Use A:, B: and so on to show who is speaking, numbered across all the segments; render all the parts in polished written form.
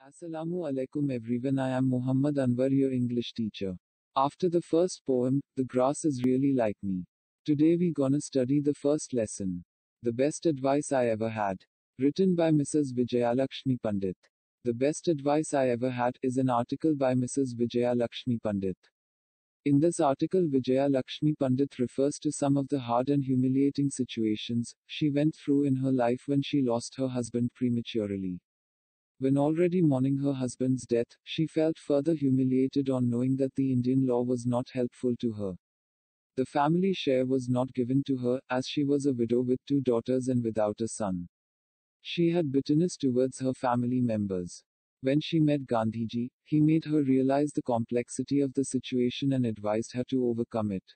A: Assalamu alaikum everyone, I am Muhammad Anwar, your English teacher. After the first poem, The Grass is Really Like Me. Today we gonna study the first lesson. The Best Advice I Ever Had. Written by Mrs. Vijayalakshmi Pandit. The Best Advice I Ever Had is an article by Mrs. Vijayalakshmi Pandit. In this article, Vijayalakshmi Pandit refers to some of the hard and humiliating situations she went through in her life when she lost her husband prematurely. When already mourning her husband's death, she felt further humiliated on knowing that the Indian law was not helpful to her. The family share was not given to her, as she was a widow with 2 daughters and without a son. She had bitterness towards her family members. When she met Gandhiji, he made her realize the complexity of the situation and advised her to overcome it.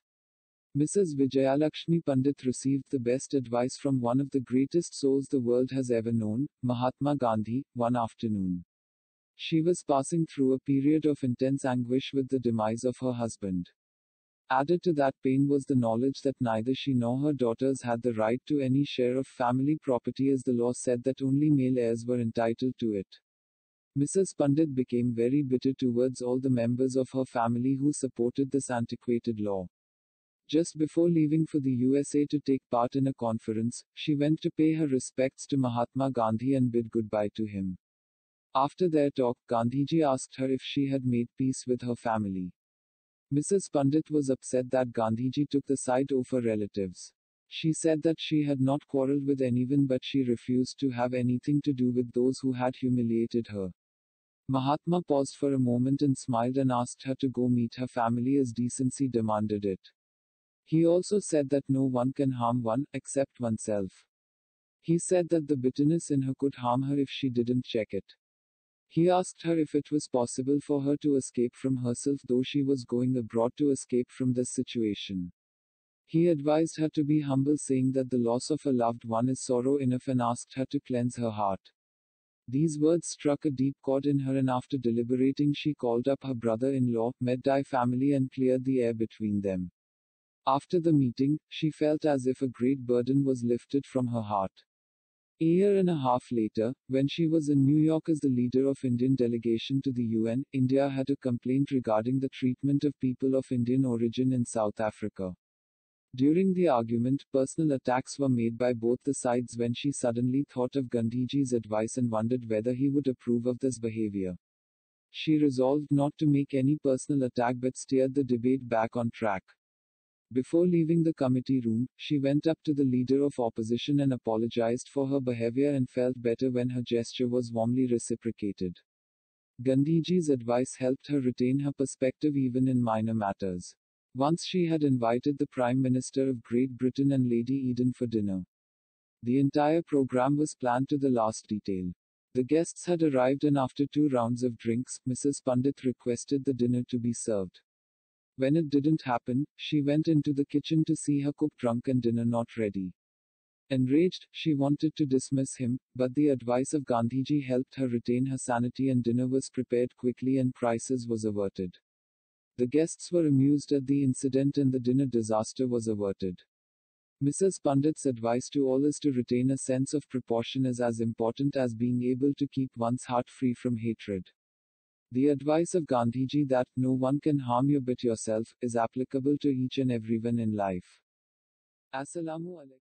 A: Mrs. Vijayalakshmi Pandit received the best advice from one of the greatest souls the world has ever known, Mahatma Gandhi, one afternoon. She was passing through a period of intense anguish with the demise of her husband. Added to that pain was the knowledge that neither she nor her daughters had the right to any share of family property, as the law said that only male heirs were entitled to it. Mrs. Pandit became very bitter towards all the members of her family who supported this antiquated law. Just before leaving for the USA to take part in a conference, she went to pay her respects to Mahatma Gandhi and bid goodbye to him. After their talk, Gandhiji asked her if she had made peace with her family. Mrs. Pandit was upset that Gandhiji took the side of her relatives. She said that she had not quarreled with anyone, but she refused to have anything to do with those who had humiliated her. Mahatma paused for a moment and smiled and asked her to go meet her family as decency demanded it. He also said that no one can harm one, except oneself. He said that the bitterness in her could harm her if she didn't check it. He asked her if it was possible for her to escape from herself, though she was going abroad to escape from this situation. He advised her to be humble, saying that the loss of a loved one is sorrow enough, and asked her to cleanse her heart. These words struck a deep chord in her, and after deliberating, she called up her brother-in-law, met the family, and cleared the air between them. After the meeting, she felt as if a great burden was lifted from her heart. A year and a half later, when she was in New York as the leader of Indian delegation to the UN, India had a complaint regarding the treatment of people of Indian origin in South Africa. During the argument, personal attacks were made by both the sides when she suddenly thought of Gandhiji's advice and wondered whether he would approve of this behavior. She resolved not to make any personal attack but steered the debate back on track. Before leaving the committee room, she went up to the leader of opposition and apologized for her behavior and felt better when her gesture was warmly reciprocated. Gandhiji's advice helped her retain her perspective even in minor matters. Once she had invited the Prime Minister of Great Britain and Lady Eden for dinner. The entire program was planned to the last detail. The guests had arrived, and after 2 rounds of drinks, Mrs. Pandit requested the dinner to be served. When it didn't happen, she went into the kitchen to see her cook drunk and dinner not ready. Enraged, she wanted to dismiss him, but the advice of Gandhiji helped her retain her sanity, and dinner was prepared quickly and crisis was averted. The guests were amused at the incident and the dinner disaster was averted. Mrs. Pandit's advice to all is to retain a sense of proportion is as important as being able to keep one's heart free from hatred. The advice of Gandhiji that no one can harm you but yourself is applicable to each and everyone in life. Assalamu alaikum.